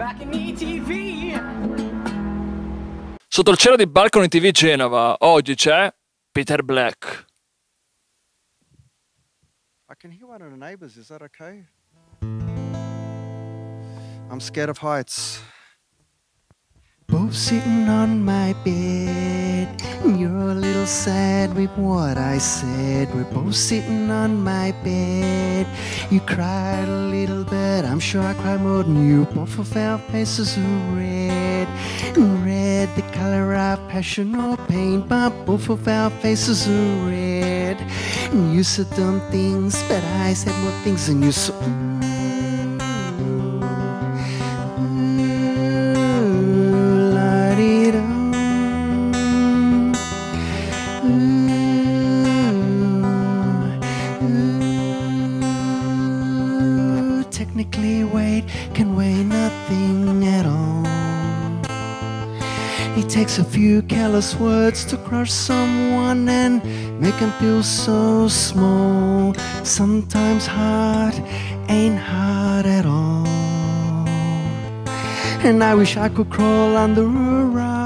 Sotto il cielo di Balcony TV Genova, oggi c'è Peter Black. I can hear one of the neighbors, is that okay? I'm scared of heights. Both sitting on my bed. You're a little sad with what I said. We're both sitting on my bed. You cried a little bit, I'm sure I cried more than you. Both of our faces are red. Red, the color of passion or pain. But both of our faces are red. You said dumb things, but I said more things than you. So technically weight can weigh nothing at all. It takes a few careless words to crush someone and make them feel so small. Sometimes hard ain't hard at all. And I wish I could crawl under a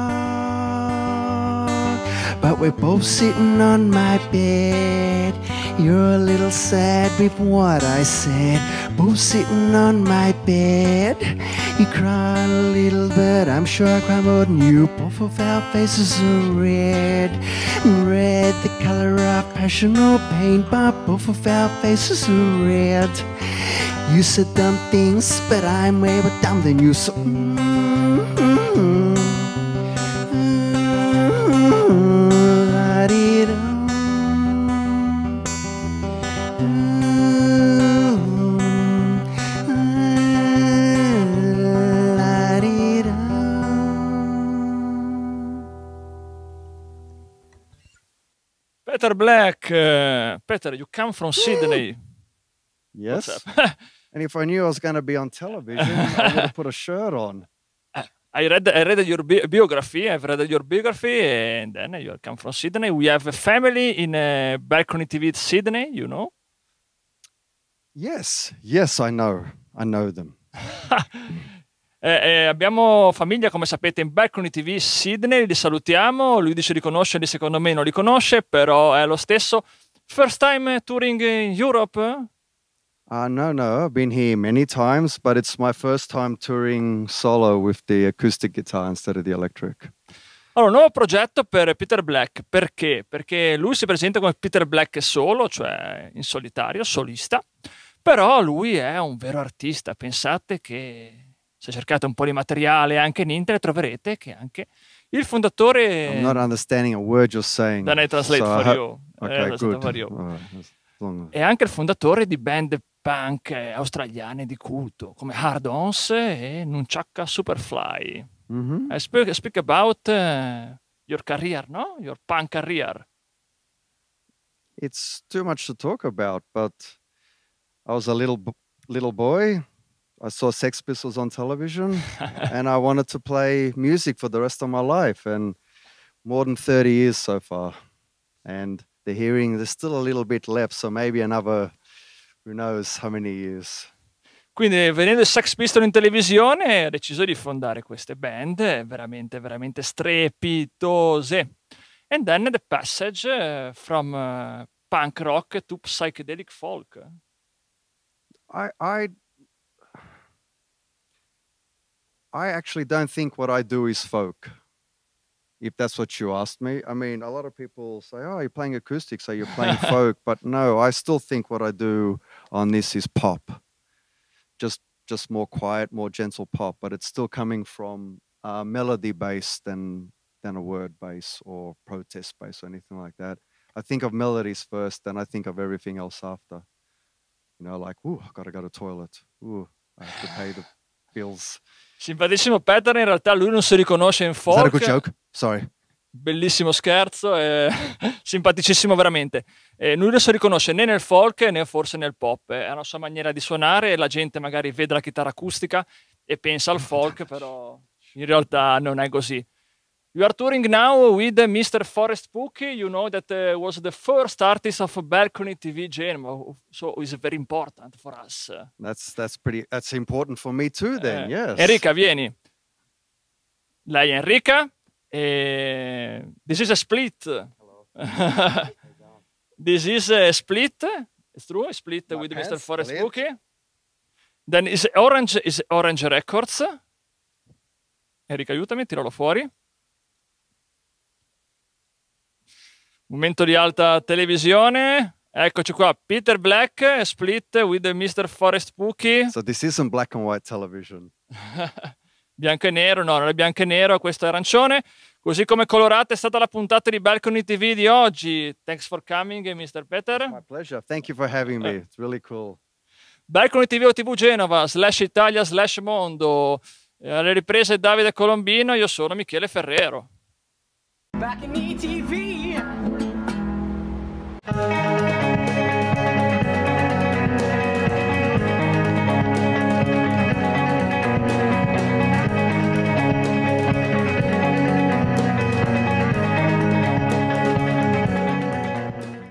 rock, but we're both sitting on my bed. You're a little sad with what I said. Both sitting on my bed. You cried a little bit, I'm sure I cried more than you. Both of our faces are red. Red, the color of passion or pain. But both of our faces are red. You said dumb things, but I'm way more dumb than you. So Peter Black. Peter, you come from Sydney. yes. What's up? And if I knew I was going to be on television, I would have put a shirt on. I read your biography. I've read your biography, and then you come from Sydney. We have a family in Balcony TV Sydney, you know? Yes, yes, I know them. Abbiamo famiglia, come sapete, in Balcony TV Sydney. Li salutiamo. Lui dice li conosce, lì secondo me non li conosce, però è lo stesso. First time touring in Europe? No, I've been here many times, but it's my first time touring solo with the acoustic guitar instead of the electric. Allora, un nuovo progetto per Peter Black. Perché? Perché lui si presenta come Peter Black solo, cioè in solitario, solista, però lui è un vero artista. Pensate che se cercate un po' di materiale anche in internet troverete che anche il fondatore... I'm not understanding a word you're saying. Then I translate so for you. Okay, good. For you. All right. È anche il fondatore di band punk australiane di culto come Hard Ons e Nunchaka Superfly. Mm-hmm. I speak about your career, no? Your punk career. It's too much to talk about, but I was a little boy. I saw Sex Pistols on television, and I wanted to play music for the rest of my life, and more than 30 years so far. And the hearing, there's still a little bit left, so maybe another, who knows how many years. Quindi, vedendo i Sex Pistols in televisione, ha deciso di fondare queste band veramente, veramente strepitose. And then the passage from punk rock to psychedelic folk. I actually don't think what I do is folk, if that's what you asked me. I mean, a lot of people say, oh, you're playing acoustic, so you're playing folk. But no, I still think what I do on this is pop. Just more quiet, more gentle pop, but it's still coming from melody based than a word bass or protest bass or anything like that. I think of melodies first, then I think of everything else after. You know, like, ooh, I gotta go to the toilet. Ooh, I have to pay the bills. Simpaticissimo Peter, in realtà lui non si riconosce in folk. Is that a good joke? Sorry. Bellissimo scherzo, simpaticissimo veramente. Lui non si riconosce né nel folk né forse nel pop, è una sua maniera di suonare e la gente magari vede la chitarra acustica e pensa al folk, però in realtà non è così. You are touring now with Mr. Forest Pookie. You know that was the first artist of Balcony TV Genoa, so it's very important for us. That's important for me too then, yes. Enrica, vieni. Lei è Enrica. This is a split. This is a split. It's true, a split with Mr. Forest Pookie. Then is Orange Records. Enrica, aiutami, tiralo fuori. Momento di alta televisione. Eccoci qua, Peter Black, split with Mr. Forest Pookie. So this isn't black and white television. Bianco e nero, no, non è bianco e nero, questo è arancione. Così come colorata è stata la puntata di Balcony TV di oggi. Thanks for coming, Mr. Peter. My pleasure. Thank you for having me. It's really cool. Balcony TV o TV Genova, /Italia /Mondo. Alle riprese Davide Colombino, io sono Michele Ferrero. Balcony TV.